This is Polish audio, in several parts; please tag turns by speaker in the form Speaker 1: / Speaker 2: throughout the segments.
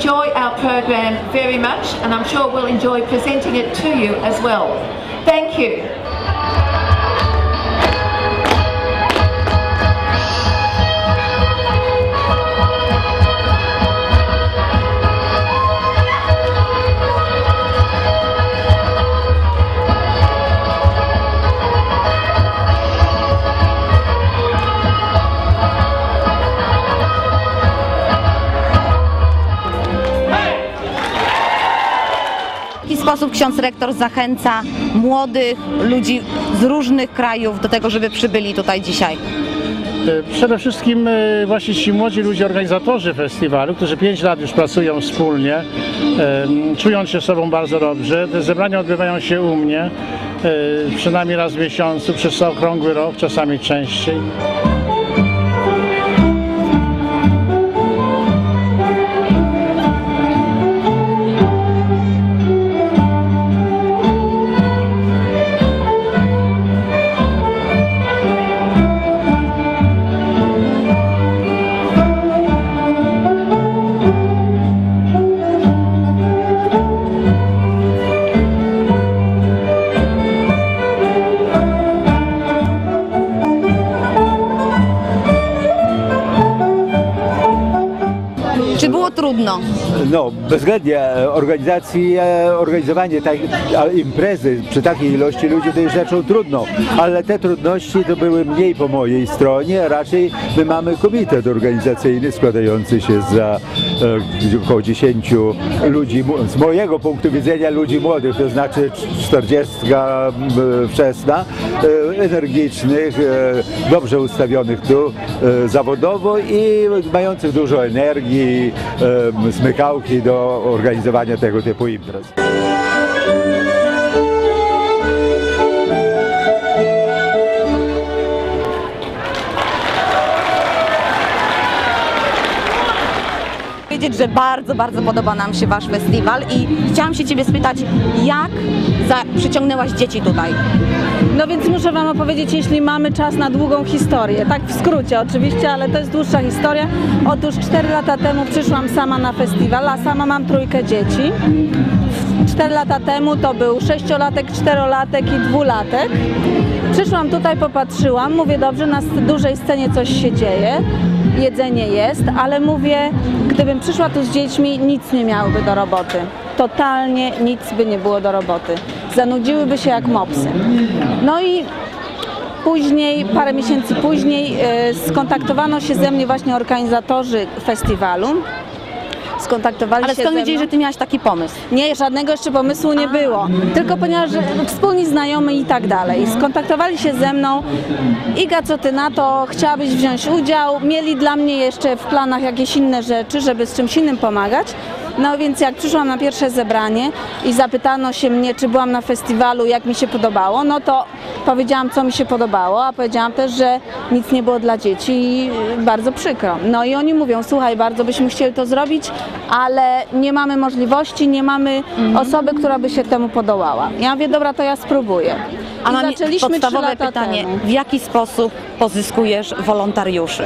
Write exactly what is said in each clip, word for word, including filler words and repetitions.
Speaker 1: enjoy our program very much, and I'm sure we'll enjoy presenting it to you as well. Thank you.
Speaker 2: W jaki sposób ksiądz rektor zachęca młodych ludzi z różnych krajów do tego, żeby przybyli tutaj dzisiaj?
Speaker 3: Przede wszystkim właśnie ci młodzi ludzie, organizatorzy festiwalu, którzy pięć lat już pracują wspólnie, czują się sobą bardzo dobrze. Te zebrania odbywają się u mnie przynajmniej raz w miesiącu, przez okrągły rok, czasami częściej.
Speaker 2: Czy było trudno?
Speaker 4: No, bezwzględnie organizacji, organizowanie tej imprezy przy takiej ilości ludzi to jest rzeczą trudną, ale te trudności to były mniej po mojej stronie, raczej my mamy komitet organizacyjny składający się z e, około dziesięciu ludzi, z mojego punktu widzenia ludzi młodych, to znaczy czterdziestka wczesna, e, energicznych, e, dobrze ustawionych tu e, zawodowo i mających dużo energii, e, smykałki do organizowania tego typu imprez.
Speaker 2: Powiedzieć, że bardzo, bardzo podoba nam się Wasz festiwal i chciałam się Ciebie spytać, jak za, przyciągnęłaś dzieci tutaj?
Speaker 5: No więc muszę Wam opowiedzieć, jeśli mamy czas na długą historię, tak w skrócie oczywiście, ale to jest dłuższa historia. Otóż cztery lata temu przyszłam sama na festiwal, a sama mam trójkę dzieci. cztery lata temu to był sześciolatek, czterolatek i dwulatek. Przyszłam tutaj, popatrzyłam, mówię dobrze, na dużej scenie coś się dzieje, jedzenie jest, ale mówię, gdybym przyszła tu z dziećmi, nic nie miałyby do roboty. Totalnie nic by nie było do roboty. Zanudziłyby się jak mopsy. No i później, parę miesięcy później yy, skontaktowano się ze mnie właśnie organizatorzy festiwalu. Skontaktowali
Speaker 2: Ale
Speaker 5: się
Speaker 2: skąd
Speaker 5: ze
Speaker 2: wiedzieli,
Speaker 5: mną.
Speaker 2: że Ty miałaś taki pomysł?
Speaker 5: Nie, żadnego jeszcze pomysłu nie było, tylko ponieważ wspólni znajomi i tak dalej. Skontaktowali się ze mną. Iga, co ty na to, chciałabyś wziąć udział? Mieli dla mnie jeszcze w planach jakieś inne rzeczy, żeby z czymś innym pomagać. No więc jak przyszłam na pierwsze zebranie i zapytano się mnie, czy byłam na festiwalu, jak mi się podobało, no to powiedziałam, co mi się podobało, a powiedziałam też, że nic nie było dla dzieci i bardzo przykro. No i oni mówią, słuchaj, bardzo byśmy chcieli to zrobić, ale nie mamy możliwości, nie mamy mhm. osoby, która by się temu podołała. Ja mówię, dobra, to ja spróbuję.
Speaker 2: A
Speaker 5: I
Speaker 2: mam
Speaker 5: zaczęliśmy
Speaker 2: podstawowe
Speaker 5: trzy lata
Speaker 2: pytanie,
Speaker 5: temu.
Speaker 2: w jaki sposób pozyskujesz wolontariuszy?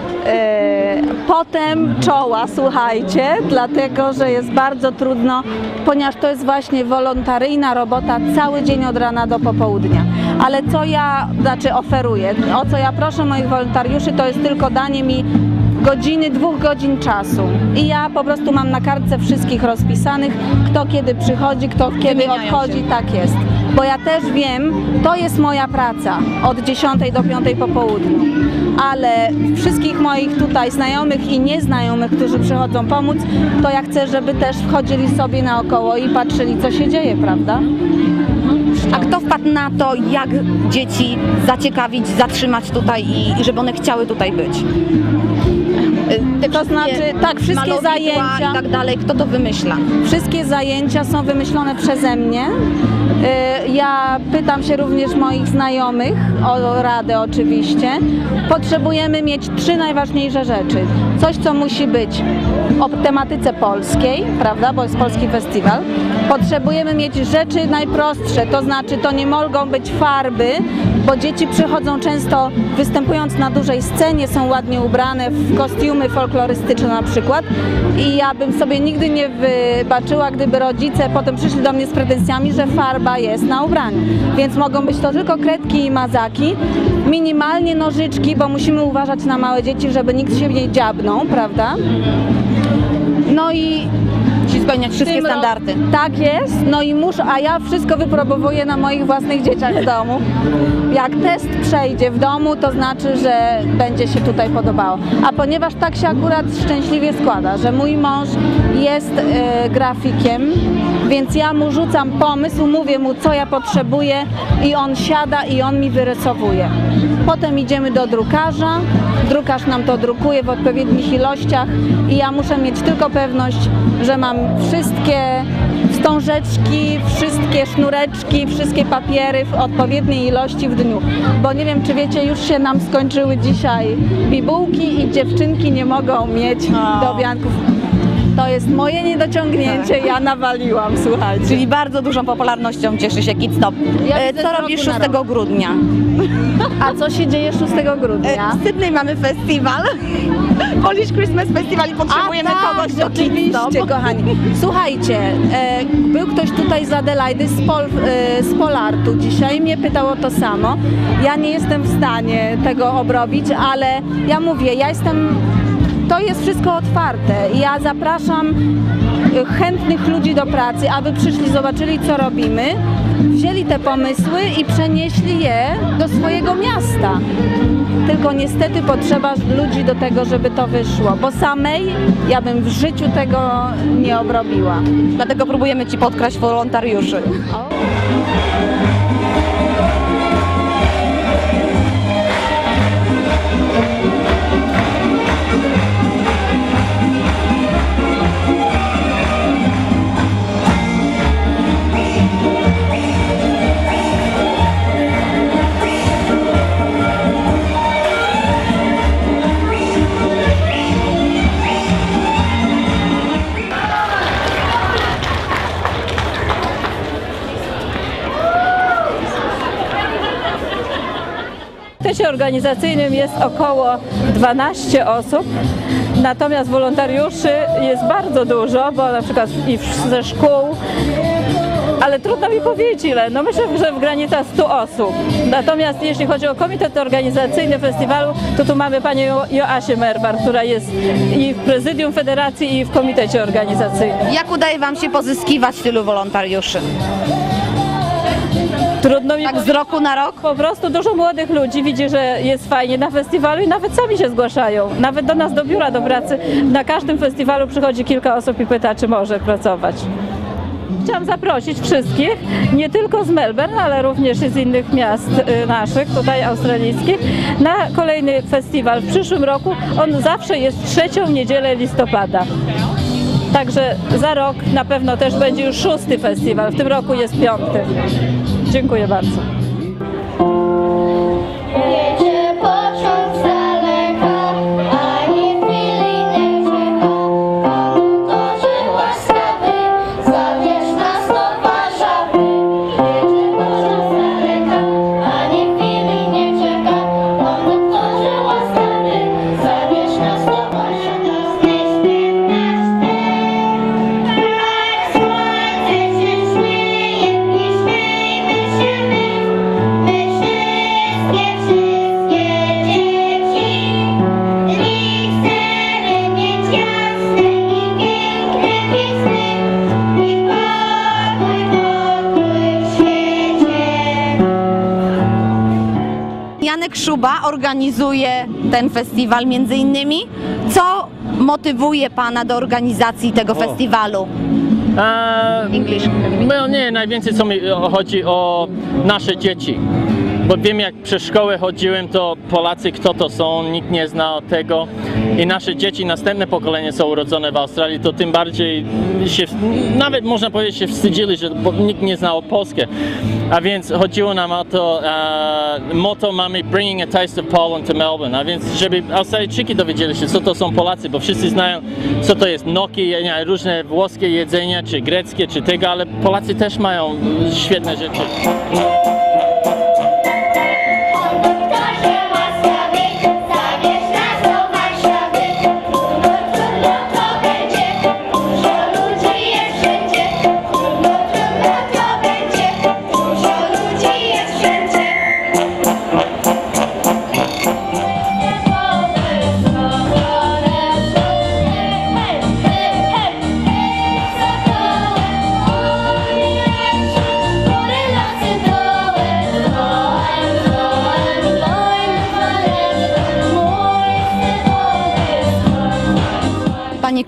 Speaker 5: Potem czoła, słuchajcie, dlatego, że jest bardzo trudno, ponieważ to jest właśnie wolontaryjna robota cały dzień od rana do popołudnia. Ale co ja, znaczy oferuję, o co ja proszę moich wolontariuszy, to jest tylko danie mi godziny, dwóch godzin czasu. I ja po prostu mam na kartce wszystkich rozpisanych, kto kiedy przychodzi, kto kiedy odchodzi, tak jest. Bo ja też wiem, to jest moja praca od dziesiątej do piątej po południu. Ale wszystkich moich tutaj znajomych i nieznajomych, którzy przychodzą pomóc, to ja chcę, żeby też wchodzili sobie naokoło i patrzyli, co się dzieje, prawda?
Speaker 2: A kto wpadł na to, jak dzieci zaciekawić, zatrzymać tutaj i, i żeby one chciały tutaj być? Te
Speaker 5: to znaczy, tak, wszystkie zajęcia
Speaker 2: i tak dalej, kto to wymyśla?
Speaker 5: Wszystkie zajęcia są wymyślone przeze mnie. Ja pytam się również moich znajomych o radę oczywiście. Potrzebujemy mieć trzy najważniejsze rzeczy. Coś, co musi być o tematyce polskiej, prawda, bo jest polski festiwal. Potrzebujemy mieć rzeczy najprostsze, to znaczy to nie mogą być farby, bo dzieci przychodzą często występując na dużej scenie, są ładnie ubrane w kostiumy folklorystyczne na przykład i ja bym sobie nigdy nie wybaczyła, gdyby rodzice potem przyszli do mnie z pretensjami, że farba jest na ubraniu. Więc mogą być to tylko kredki i mazaki, minimalnie nożyczki, bo musimy uważać na małe dzieci, żeby nikt się nie dziabnął, prawda? No i
Speaker 2: Musi spełniać wszystkie standardy.
Speaker 5: Tak jest, no i muszę, a ja wszystko wypróbowuję na moich własnych dzieciach w domu. Jak test przejdzie w domu, to znaczy, że będzie się tutaj podobało. A ponieważ tak się akurat szczęśliwie składa, że mój mąż jest e, grafikiem, więc ja mu rzucam pomysł, mówię mu, co ja potrzebuję i on siada i on mi wyrysowuje. Potem idziemy do drukarza, drukarz nam to drukuje w odpowiednich ilościach i ja muszę mieć tylko pewność, że mam wszystkie wstążeczki, wszystkie sznureczki, wszystkie papiery w odpowiedniej ilości w dniu. Bo nie wiem, czy wiecie, już się nam skończyły dzisiaj bibułki i dziewczynki nie mogą mieć do wianków. To jest moje niedociągnięcie, ja nawaliłam, słuchajcie.
Speaker 2: Czyli bardzo dużą popularnością cieszy się Kids Stop.
Speaker 5: Ja
Speaker 2: E,
Speaker 5: widzę
Speaker 2: Co
Speaker 5: z roku
Speaker 2: robisz
Speaker 5: na
Speaker 2: szóstego grudnia?
Speaker 5: A co się dzieje szóstego grudnia?
Speaker 2: E, W Sydney mamy festiwal. Polish Christmas Festival i potrzebujemy
Speaker 5: A,
Speaker 2: kogoś do Kids
Speaker 5: rzeczywiście,
Speaker 2: Stop.
Speaker 5: kochani. Słuchajcie, e, był ktoś tutaj z Adelaidy, z, Pol, e, z Polartu dzisiaj, mnie pytał o to samo. Ja nie jestem w stanie tego obrobić, ale ja mówię, ja jestem... To jest wszystko otwarte. Ja zapraszam chętnych ludzi do pracy, aby przyszli, zobaczyli, co robimy, wzięli te pomysły i przenieśli je do swojego miasta. Tylko niestety potrzeba ludzi do tego, żeby to wyszło, bo samej ja bym w życiu tego nie obrobiła.
Speaker 2: Dlatego próbujemy Ci podkraść wolontariuszy.
Speaker 6: W komitecie organizacyjnym jest około dwanaście osób, natomiast wolontariuszy jest bardzo dużo, bo na przykład i ze szkół, ale trudno mi powiedzieć ile, no myślę, że w granicach stu osób. Natomiast jeśli chodzi o komitet organizacyjny festiwalu, to tu mamy panią jo Joasię Merbar, która jest i w prezydium federacji i w komitecie organizacyjnym.
Speaker 2: Jak udaje Wam się pozyskiwać tylu wolontariuszy?
Speaker 6: Trudno mi
Speaker 2: Tak z roku na rok?
Speaker 6: Po prostu dużo młodych ludzi widzi, że jest fajnie na festiwalu i nawet sami się zgłaszają. Nawet do nas do biura do pracy. Na każdym festiwalu przychodzi kilka osób i pyta, czy może pracować. Chciałam zaprosić wszystkich, nie tylko z Melbourne, ale również z innych miast y, naszych, tutaj australijskich, na kolejny festiwal w przyszłym roku. On zawsze jest trzecią niedzielę listopada. Także za rok na pewno też będzie już szósty festiwal, w tym roku jest piąty. Dziękuję bardzo.
Speaker 7: Jedzie pociąg z daleka, ani chwili nie czeka. Konduktorze łaskawy, zabierz nas do Warszawy. Jedzie pociąg z daleka, ani chwili nie czeka. Konduktorze łaskawy, zabierz nas do Warszawy. Jesteśmy nasz ten, tak słońce się śmieje, nie śmiejmy się my. My wszystkie, wszystkie dzieci. I chcemy mieć jasne i piękne wiosny. I pokój, pokój w świecie.
Speaker 2: Janek Szuba organizuje ten festiwal między innymi. Co motywuje Pana do organizacji tego festiwalu?
Speaker 8: A,
Speaker 2: English.
Speaker 8: no nie, najwięcej co mi chodzi o nasze dzieci. Bo wiem, jak przez szkołę chodziłem, to Polacy kto to są, nikt nie zna tego. I nasze dzieci, następne pokolenie są urodzone w Australii, to tym bardziej się, nawet można powiedzieć, się wstydzili, że bo nikt nie znał polskie. A więc chodziło nam o to, uh, motto mamy Bringing a Taste of Poland to Melbourne. A więc, żeby Australijczyki dowiedzieli się, co to są Polacy, bo wszyscy znają, co to jest gnocchi, różne włoskie jedzenia, czy greckie, czy tego, ale Polacy też mają świetne rzeczy.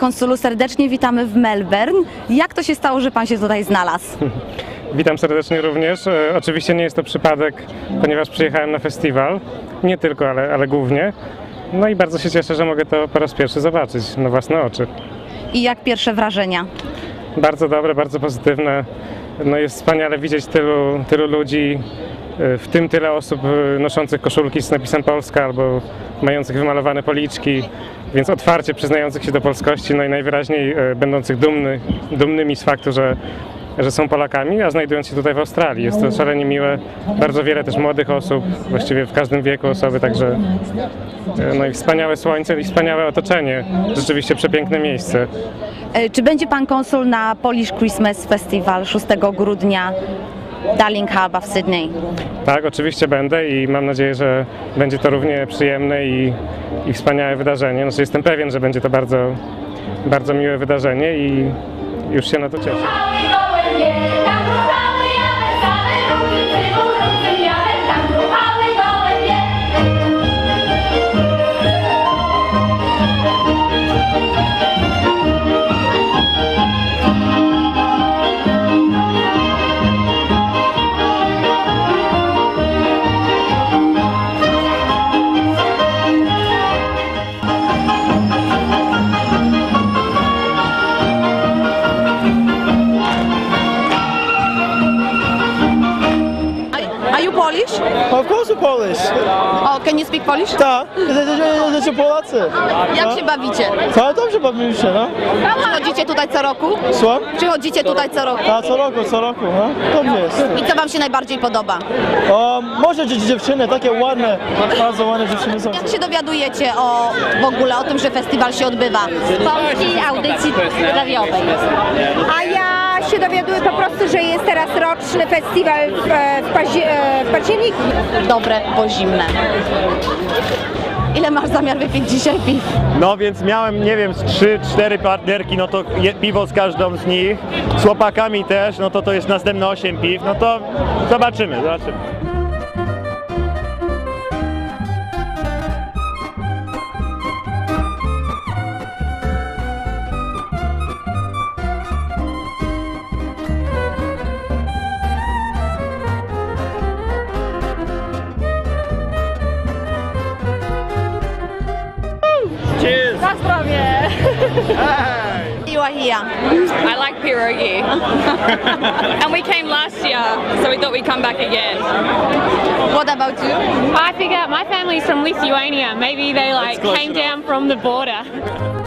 Speaker 2: konsulu, serdecznie witamy w Melbourne. Jak to się stało, że pan się tutaj znalazł?
Speaker 9: Witam serdecznie również. E, oczywiście nie jest to przypadek, ponieważ przyjechałem na festiwal. Nie tylko, ale, ale głównie. No i bardzo się cieszę, że mogę to po raz pierwszy zobaczyć na własne oczy.
Speaker 2: I jak pierwsze wrażenia?
Speaker 9: Bardzo dobre, bardzo pozytywne. No jest wspaniale widzieć tylu, tylu ludzi, e, w tym tyle osób e, noszących koszulki z napisem Polska albo mających wymalowane policzki, więc otwarcie przyznających się do polskości, no i najwyraźniej e, będących dumny, dumnymi z faktu, że że są Polakami, a znajdując się tutaj w Australii. Jest to szalenie miłe, bardzo wiele też młodych osób, właściwie w każdym wieku osoby, także no i wspaniałe słońce i wspaniałe otoczenie, rzeczywiście przepiękne miejsce.
Speaker 2: E, Czy będzie pan konsul na Polish Christmas Festival szóstego grudnia w Darling Harbour w Sydney?
Speaker 9: Tak, oczywiście będę i mam nadzieję, że będzie to równie przyjemne i, i wspaniałe wydarzenie. Znaczy jestem pewien, że będzie to bardzo, bardzo miłe wydarzenie i już się na to cieszę.
Speaker 2: Are you Polish?
Speaker 10: Of course we're Polish.
Speaker 2: Oh, can you speak Polish?
Speaker 10: Tak, jesteśmy Polacy.
Speaker 2: Jak się bawicie?
Speaker 10: Ale dobrze bawimy się, no.
Speaker 2: Przychodzicie tutaj co roku?
Speaker 10: Słucham?
Speaker 2: Przychodzicie tutaj co roku?
Speaker 10: A co roku, co roku, no. Dobrze jest.
Speaker 2: I co wam się najbardziej podoba?
Speaker 10: O, może dzieci, dziewczyny, takie ładne, bardzo ładne dziewczyny są.
Speaker 2: Jak się dowiadujecie o w ogóle o tym, że festiwal się odbywa?
Speaker 11: Z polskiej audycji radiowej.
Speaker 12: A ja się dowiaduję po prostu, że jest teraz roczny festiwal w, w, paździe, w październiku.
Speaker 2: Dobre, bo zimne. Ile masz zamiar wypić dzisiaj piw?
Speaker 13: No więc miałem, nie wiem, z trzy cztery partnerki, no to je, piwo z każdą z nich. Z chłopakami też, no to to jest następne osiem piw, no to zobaczymy, zobaczymy.
Speaker 6: Cheers! Na zdrowie!
Speaker 2: You are here.
Speaker 14: I like pierogi. And we came last year, so we thought we'd come back again.
Speaker 2: What about you?
Speaker 14: I figure my family's from Lithuania. Maybe they like came down from the border.